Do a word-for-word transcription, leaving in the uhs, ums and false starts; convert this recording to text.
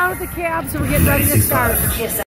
down at the cab, so we're getting ready to start.